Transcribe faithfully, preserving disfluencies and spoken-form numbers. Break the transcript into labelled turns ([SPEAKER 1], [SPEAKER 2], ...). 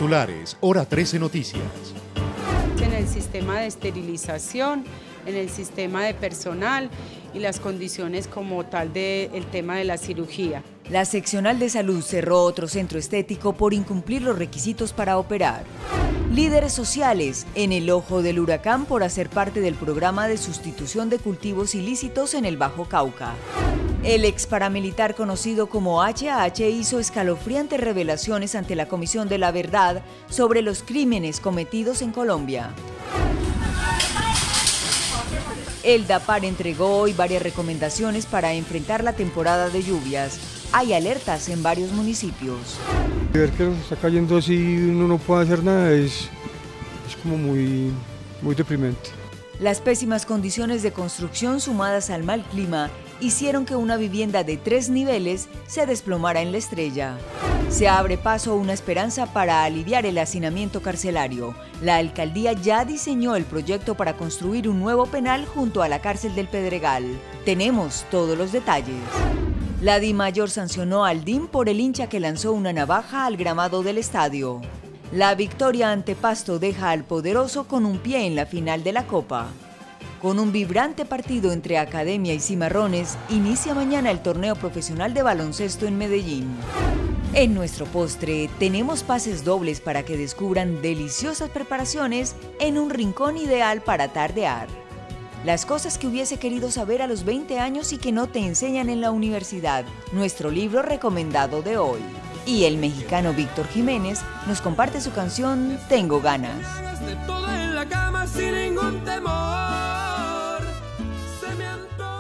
[SPEAKER 1] Titulares, Hora trece Noticias.
[SPEAKER 2] En el sistema de esterilización, en el sistema de personal y las condiciones como tal del tema de la cirugía.
[SPEAKER 3] La seccional de salud cerró otro centro estético por incumplir los requisitos para operar. Líderes sociales en el ojo del huracán por hacer parte del programa de sustitución de cultivos ilícitos en el Bajo Cauca. El ex paramilitar conocido como H H hizo escalofriantes revelaciones ante la Comisión de la Verdad sobre los crímenes cometidos en Colombia. El DAPAR entregó hoy varias recomendaciones para enfrentar la temporada de lluvias. Hay alertas en varios municipios.
[SPEAKER 4] Ver que nos está cayendo así y uno no puede hacer nada es, es como muy, muy deprimente.
[SPEAKER 3] Las pésimas condiciones de construcción sumadas al mal clima hicieron que una vivienda de tres niveles se desplomara en la Estrella. Se abre paso a una esperanza para aliviar el hacinamiento carcelario. La alcaldía ya diseñó el proyecto para construir un nuevo penal junto a la cárcel del Pedregal. Tenemos todos los detalles. La DIMAYOR sancionó al D I M por el hincha que lanzó una navaja al gramado del estadio. La victoria ante Pasto deja al poderoso con un pie en la final de la Copa. Con un vibrante partido entre Academia y Cimarrones, inicia mañana el torneo profesional de baloncesto en Medellín. En nuestro postre tenemos pases dobles para que descubran deliciosas preparaciones en un rincón ideal para tardear. Las cosas que hubiese querido saber a los veinte años y que no te enseñan en la universidad, nuestro libro recomendado de hoy. Y el mexicano Víctor Jiménez nos comparte su canción Tengo Ganas.
[SPEAKER 5] De todo en la cama sin ningún temor. Se me antoja.